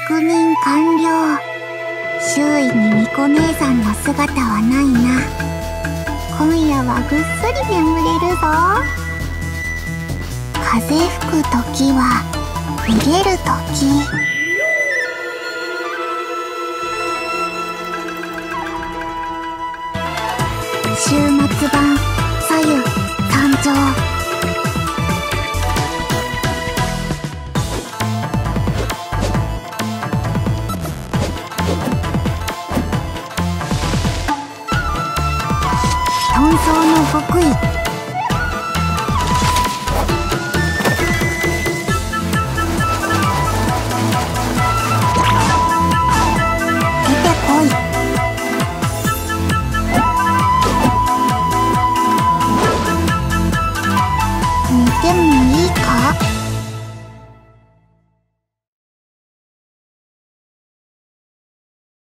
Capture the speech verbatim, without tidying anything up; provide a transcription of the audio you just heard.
確認完了。周囲にみこ姉さんの姿はないな。今夜はぐっすり眠れるぞ。風吹く時は逃げる時。週末版左右参上。